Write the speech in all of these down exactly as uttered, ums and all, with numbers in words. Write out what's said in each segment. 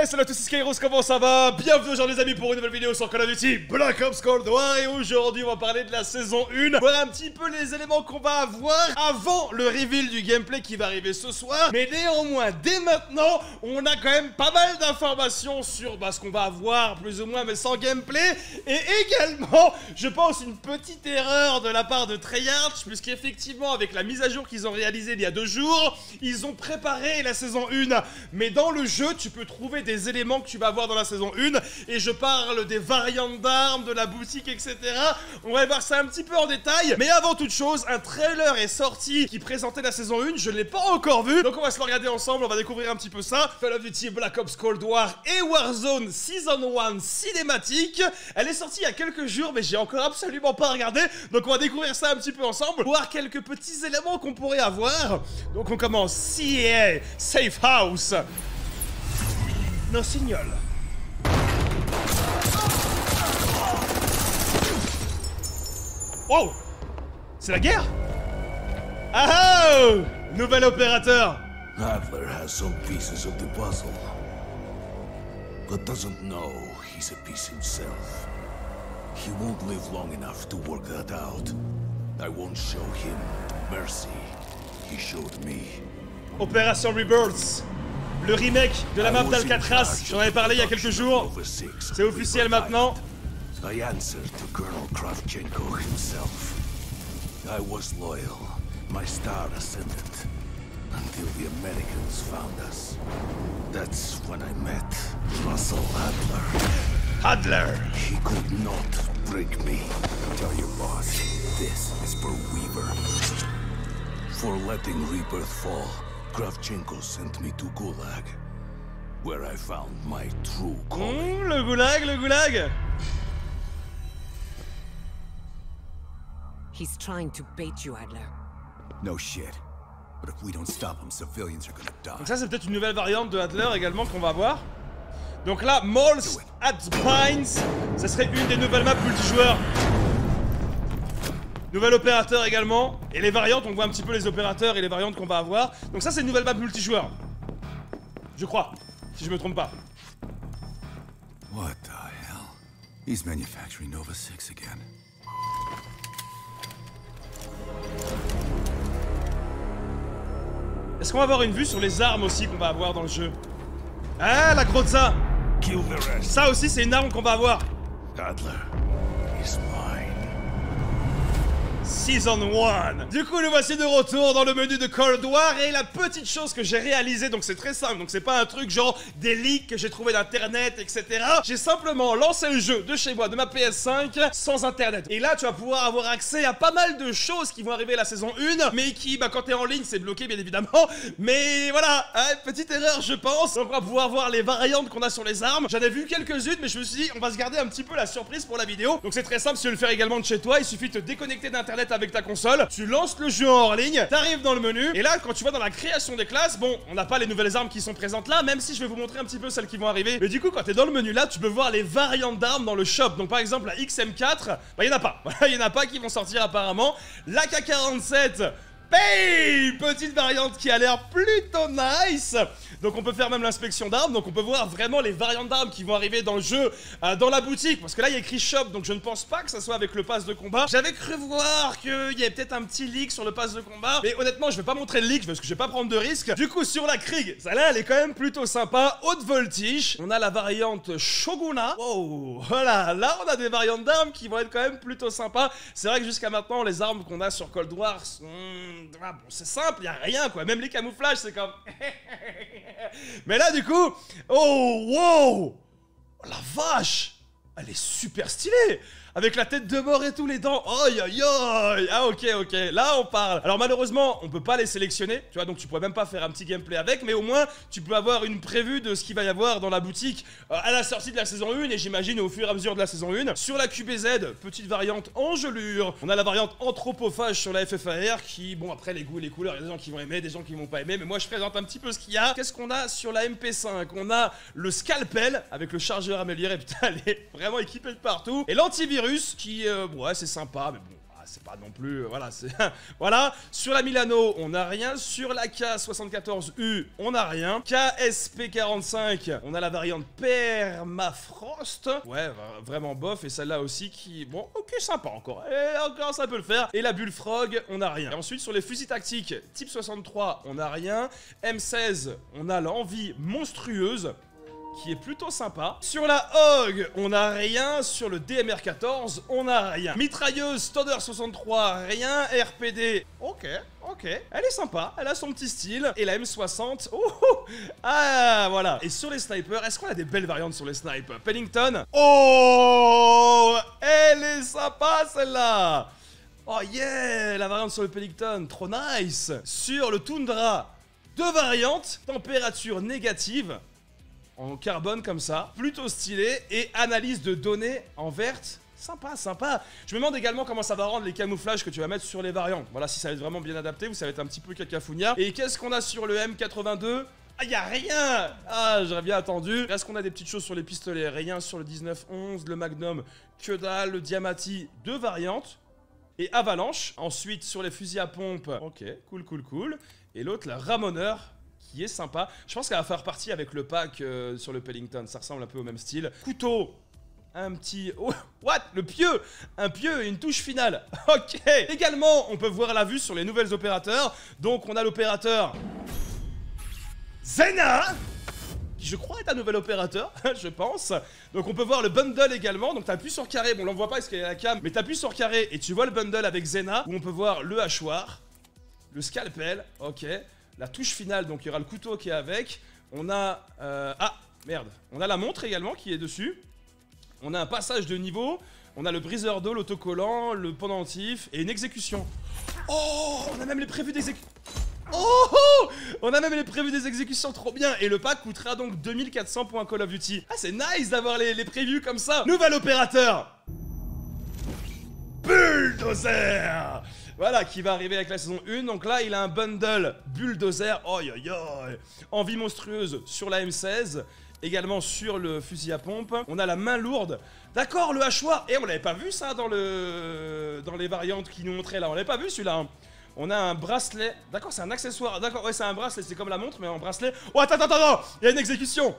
salut à tous, c'est Skyros, comment ça va? Bienvenue aujourd'hui les amis pour une nouvelle vidéo sur Call of Duty Black Ops Cold War. Et aujourd'hui on va parler de la saison un, voir un petit peu les éléments qu'on va avoir avant le reveal du gameplay qui va arriver ce soir. Mais néanmoins, dès maintenant, on a quand même pas mal d'informations sur bah, ce qu'on va avoir, plus ou moins, mais sans gameplay. Et également, je pense, une petite erreur de la part de Treyarch, puisqu'effectivement, avec la mise à jour qu'ils ont réalisée il y a deux jours, ils ont préparé la saison un. Mais dans le jeu, tu peux trouver des éléments que tu vas voir dans la saison un. Et je parle des variantes d'armes, de la boutique, et cetera. On va voir ça un petit peu en détail. Mais avant toute chose, un trailer est sorti qui présentait la saison un. Je ne l'ai pas encore vu. Donc on va se le regarder ensemble, on va découvrir un petit peu ça. Call of Duty Black Ops Cold War et Warzone Season un cinématique. Elle est sortie il y a quelques jours, mais j'ai encore absolument pas regardé. Donc on va découvrir ça un petit peu ensemble, voir quelques petits éléments qu'on pourrait avoir. Donc on commence. C A Safe House. No signal. Wow! C'est la guerre? Ah oh! Nouvel opérateur! Adler has some pieces of the puzzle, but doesn't know he's a piece himself. He won't live long enough to work that out. I won't show him the mercy he showed me. Opération Rebirth. Le remake de la map d'Alcatraz, j'en avais parlé il y a quelques jours. C'est officiel maintenant. I answered to Colonel Kravchenko himself. I was loyal. My star ascended until the Americans found us. That's when I met Russell Adler. Adler! He could not break me. Tell your boss, this is for Weaver. For letting Rebirth fall, Kravchenko sent me to Gulag, where I found my true calling. Mmh, le Goulag, le Goulag! He's trying to bait you, Adler. No shit. But if we don't stop him, civilians are gonna die. Donc ça c'est peut-être une nouvelle variante de Adler également qu'on va voir. Donc là, Malls at the Pines, ça serait une des nouvelles maps multijoueurs. Nouvel opérateur également. Et les variantes, on voit un petit peu les opérateurs et les variantes qu'on va avoir. Donc ça c'est une nouvelle map multijoueur. Je crois, si je me trompe pas. What the hell? He's manufacturing Nova six again. Est-ce qu'on va avoir une vue sur les armes aussi qu'on va avoir dans le jeu? Ah, la Groza! Ça aussi, c'est une arme qu'on va avoir. Adler is mine. Season un. Du coup, nous voici de retour dans le menu de Cold War. Et la petite chose que j'ai réalisée, donc c'est très simple, donc c'est pas un truc genre des leaks que j'ai trouvé d'internet, et cetera. J'ai simplement lancé le jeu de chez moi, de ma P S cinq, sans internet. Et là, tu vas pouvoir avoir accès à pas mal de choses qui vont arriver la saison un, mais qui, bah, quand t'es en ligne, c'est bloqué, bien évidemment. Mais voilà, hein, petite erreur, je pense. Donc, on va pouvoir voir les variantes qu'on a sur les armes. J'en ai vu quelques-unes, mais je me suis dit, on va se garder un petit peu la surprise pour la vidéo. Donc, c'est très simple, si tu veux le faire également de chez toi, il suffit de te déconnecter d'internet avec ta console, tu lances le jeu en hors ligne, t'arrives dans le menu, et là, quand tu vas dans la création des classes, bon, on n'a pas les nouvelles armes qui sont présentes là, même si je vais vous montrer un petit peu celles qui vont arriver. Mais du coup, quand t'es dans le menu là, tu peux voir les variantes d'armes dans le shop. Donc, par exemple, la X M quatre, bah, il y en a pas. Il y en a pas qui vont sortir apparemment. La K quarante-sept, hey, petite variante qui a l'air plutôt nice. Donc on peut faire même l'inspection d'armes, donc on peut voir vraiment les variantes d'armes qui vont arriver dans le jeu, euh, dans la boutique, parce que là il y a écrit shop, donc je ne pense pas que ça soit avec le pass de combat. J'avais cru voir qu'il y avait peut-être un petit leak sur le pass de combat, mais honnêtement je vais pas montrer le leak parce que je vais pas prendre de risque. Du coup sur la Krieg, celle-là elle est quand même plutôt sympa, haute voltige. On a la variante Shoguna. Wow, voilà, là on a des variantes d'armes qui vont être quand même plutôt sympas. C'est vrai que jusqu'à maintenant les armes qu'on a sur Cold War sont... Ah, bon, c'est simple, y a rien quoi, même les camouflages c'est comme... Mais là du coup, oh wow, oh, la vache, elle est super stylée. Avec la tête de mort et tout, les dents. Aïe aïe aïe. Ah ok ok, là on parle. Alors malheureusement on peut pas les sélectionner, tu vois, donc tu pourrais même pas faire un petit gameplay avec. Mais au moins tu peux avoir une prévue de ce qu'il va y avoir dans la boutique euh, à la sortie de la saison un. Et j'imagine au fur et à mesure de la saison un. Sur la Q B Z, petite variante engelure. On a la variante anthropophage sur la F F A R qui, bon après les goûts et les couleurs, il y a des gens qui vont aimer, des gens qui vont pas aimer. Mais moi je présente un petit peu ce qu'il y a. Qu'est-ce qu'on a sur la M P cinq? On a le scalpel avec le chargeur amélioré. Putain, elle est vraiment équipée de partout. Et l'antivirus qui, euh, ouais c'est sympa mais bon. c'est pas non plus... Voilà, c'est... Voilà. Sur la Milano, on n'a rien. Sur la K soixante-quatorze U, on n'a rien. K S P quarante-cinq, on a la variante Permafrost. Ouais, vraiment bof. Et celle-là aussi qui... Bon, ok, sympa encore. Et encore, ça peut le faire. Et la Bullfrog, on n'a rien. Et ensuite, sur les fusils tactiques, type soixante-trois, on n'a rien. M seize, on a l'envie monstrueuse, qui est plutôt sympa. Sur la H O G, on n'a rien. Sur le D M R quatorze, on n'a rien. Mitrailleuse Stoner soixante-trois, rien. R P D, ok, ok. Elle est sympa, elle a son petit style. Et la M soixante, oh, oh. Ah, voilà. Et sur les snipers, est-ce qu'on a des belles variantes sur les snipers? Pennington, oh, elle est sympa celle-là. Oh yeah, la variante sur le Pennington, trop nice. Sur le Tundra, deux variantes. Température négative, en carbone comme ça, plutôt stylé, et analyse de données en verte, sympa, sympa. Je me demande également comment ça va rendre les camouflages que tu vas mettre sur les variants. Voilà, si ça va être vraiment bien adapté ou ça va être un petit peu cacafounia. Et qu'est-ce qu'on a sur le M quatre-vingt-deux? Ah, y'a rien. Ah, j'aurais bien attendu. Est-ce qu'on a des petites choses sur les pistolets? Rien sur le dix-neuf onze, le Magnum, que dalle, le Diamati, deux variantes. Et Avalanche. Ensuite, sur les fusils à pompe, ok, cool, cool, cool. Et l'autre, la Ramoneur, qui est sympa. Je pense qu'elle va faire partie avec le pack euh, sur le Pennington. Ça ressemble un peu au même style. Couteau, un petit... Oh, what? Le pieu. Un pieu et une touche finale. Ok. Également, on peut voir la vue sur les nouvelles opérateurs. Donc, on a l'opérateur Zena, qui je crois est un nouvel opérateur, je pense. Donc on peut voir le bundle également. Donc t'appuies sur carré, bon on l'en voit pas parce qu'il y a la cam, mais t'appuies sur carré et tu vois le bundle avec Zena, où on peut voir le hachoir, le scalpel, ok, la touche finale, donc il y aura le couteau qui est avec. On a... Euh, ah, merde. On a la montre également qui est dessus. On a un passage de niveau. On a le briseur d'eau, l'autocollant, le pendentif et une exécution. Oh, on a même les prévus d'exécution. Oh, oh, on a même les prévus des exécutions, trop bien. Et le pack coûtera donc deux mille quatre cents points Call of Duty. Ah, c'est nice d'avoir les, les prévus comme ça. Nouvel opérateur Bulldozer. Voilà, qui va arriver avec la saison un. Donc là, il a un bundle Bulldozer. Oh, yo, yo. Envie monstrueuse sur la M seize. Également sur le fusil à pompe. On a la main lourde. D'accord, le hachoir. Et on l'avait pas vu ça dans le dans les variantes qui nous montraient là. On l'avait pas vu celui-là. Hein. On a un bracelet. D'accord, c'est un accessoire. D'accord, ouais, c'est un bracelet. C'est comme la montre, mais en bracelet. Oh, attends, attends, attends. Il y a une exécution.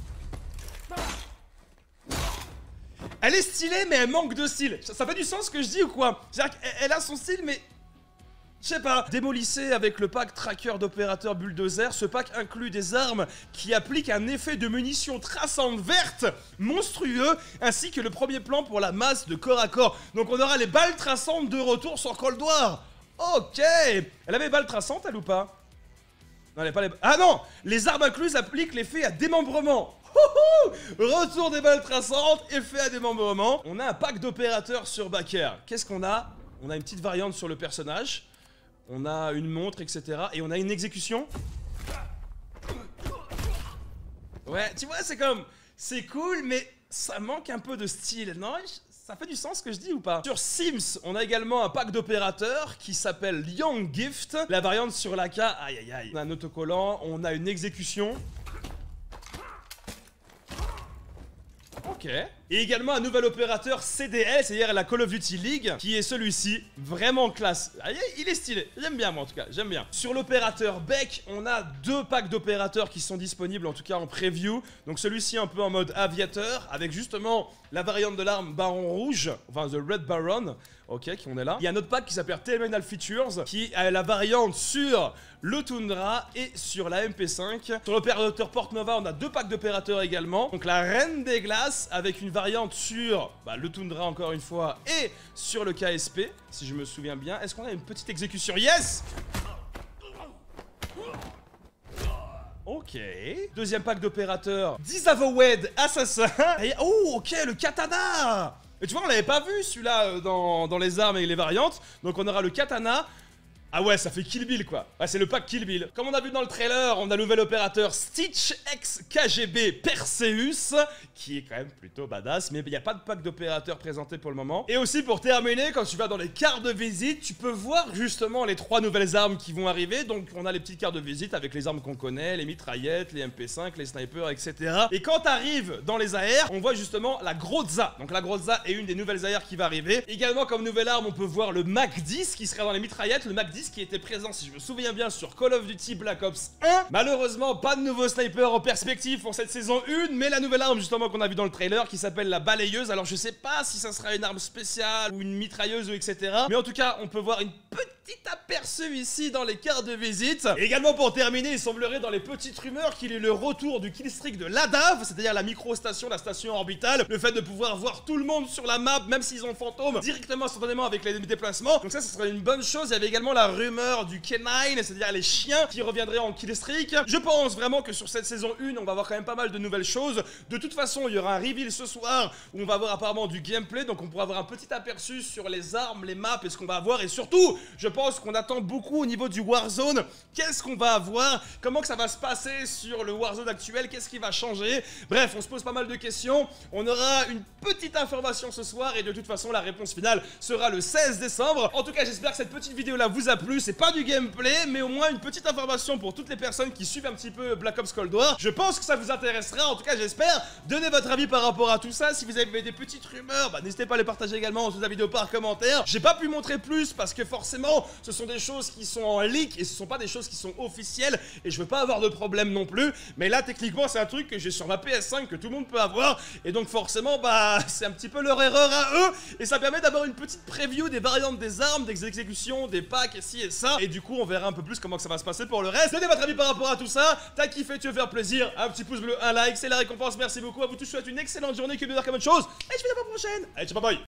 Elle est stylée, mais elle manque de style. Ça, ça fait du sens ce que je dis ou quoi? C'est-à-dire qu'elle a son style, mais... Je sais pas. Démolissez avec le pack tracker d'opérateur Bulldozer. Ce pack inclut des armes qui appliquent un effet de munition traçante verte monstrueux, ainsi que le premier plan pour la masse de corps à corps. Donc on aura les balles traçantes de retour sur Cold War. Ok. Elle avait balles traçantes, elle ou pas? Non, elle a pas les... Ah non. Les armes incluses appliquent l'effet à démembrement. Retour des balles traçantes, effet à démembrement. On a un pack d'opérateurs sur Baker. Qu'est-ce qu'on a? On a une petite variante sur le personnage. On a une montre, et cetera. Et on a une exécution. Ouais, tu vois, c'est comme... C'est cool, mais ça manque un peu de style, non? Ça fait du sens ce que je dis ou pas? Sur Sims, on a également un pack d'opérateurs qui s'appelle Young Gift. La variante sur la K, aïe aïe aïe. On a un autocollant, on a une exécution. Ok. Et également un nouvel opérateur C D L, c'est-à-dire la Call of Duty League, qui est celui-ci, vraiment classe. Il est stylé, j'aime bien moi en tout cas, j'aime bien. Sur l'opérateur Beck, on a deux packs d'opérateurs qui sont disponibles, en tout cas en preview. Donc celui-ci un peu en mode aviateur, avec justement la variante de l'arme Baron Rouge, enfin The Red Baron, ok, qui on est là. Il y a un autre pack qui s'appelle Terminal Features, qui a la variante sur le Tundra et sur la M P cinq. Sur l'opérateur Porte-Nova, on a deux packs d'opérateurs également. Donc la Reine des Glaces, avec une variante sur bah, le Tundra encore une fois, et sur le K S P, si je me souviens bien. Est-ce qu'on a une petite exécution? Yes! Ok. Deuxième pack d'opérateurs, Disavowed Assassin. Et, oh, ok, le katana. Et tu vois, on l'avait pas vu celui-là dans, dans les armes et les variantes. Donc on aura le katana. Ah ouais, ça fait Kill Bill quoi. Ouais, c'est le pack Kill Bill. Comme on a vu dans le trailer, on a le nouvel opérateur Stitch ex K G B Perseus, qui est quand même plutôt badass, mais il n'y a pas de pack d'opérateurs présenté pour le moment. Et aussi pour terminer, quand tu vas dans les cartes de visite, tu peux voir justement les trois nouvelles armes qui vont arriver. Donc on a les petites cartes de visite avec les armes qu'on connaît, les mitraillettes, les M P cinq, les snipers, et cetera. Et quand tu arrives dans les A R, on voit justement la Groza. Donc la Groza est une des nouvelles A R qui va arriver. Également comme nouvelle arme, on peut voir le Mac dix qui sera dans les mitraillettes, le Mac dix qui était présent, si je me souviens bien, sur Call of Duty Black Ops un. Malheureusement, pas de nouveau sniper en perspective pour cette saison un, mais la nouvelle arme justement qu'on a vu dans le trailer qui s'appelle la balayeuse. Alors je sais pas si ça sera une arme spéciale ou une mitrailleuse ou et cetera. Mais en tout cas, on peut voir une petite aperçu ici dans les cartes de visite. Et également pour terminer, il semblerait dans les petites rumeurs qu'il y ait le retour du killstreak de l'A D A V, c'est-à-dire la micro-station, la station orbitale. Le fait de pouvoir voir tout le monde sur la map, même s'ils ont fantôme, directement, instantanément avec les déplacements. Donc ça, ce serait une bonne chose. Il y avait également la rumeur du K neuf, c'est-à-dire les chiens qui reviendraient en killstreak. Je pense vraiment que sur cette saison un, on va avoir quand même pas mal de nouvelles choses. De toute façon, il y aura un reveal ce soir où on va avoir apparemment du gameplay, donc on pourra avoir un petit aperçu sur les armes, les maps et ce qu'on va avoir. Et surtout, je pense qu'on attend beaucoup au niveau du Warzone. Qu'est-ce qu'on va avoir? Comment que ça va se passer sur le Warzone actuel? Qu'est-ce qui va changer? Bref, on se pose pas mal de questions. On aura une petite information ce soir et de toute façon, la réponse finale sera le seize décembre. En tout cas, j'espère que cette petite vidéo-là vous a plu. C'est pas du gameplay, mais au moins une petite information pour toutes les personnes qui suivent un petit peu Black Ops Cold War. Je pense que ça vous intéressera. En tout cas, j'espère. Donnez votre avis par rapport à tout ça. Si vous avez des petites rumeurs, bah, n'hésitez pas à les partager également sous la vidéo par commentaire. J'ai pas pu montrer plus parce que forcément, ce sont des choses qui sont en leak et ce sont pas des choses qui sont officielles et je veux pas avoir de problème non plus. Mais là, techniquement, c'est un truc que j'ai sur ma P S cinq que tout le monde peut avoir et donc forcément, bah, c'est un petit peu leur erreur à eux et ça permet d'avoir une petite preview des variantes des armes, des exécutions, des packs et ci et ça. Et du coup, on verra un peu plus comment que ça va se passer pour le reste. Donnez votre avis par rapport à tout ça. T'as kiffé, tu veux faire plaisir, un petit pouce bleu, un like, c'est la récompense. Merci beaucoup. À vous tous, je vous souhaite une excellente journée, que de faire comme une chose et je vous dis à la prochaine. Allez, ciao, bye bye.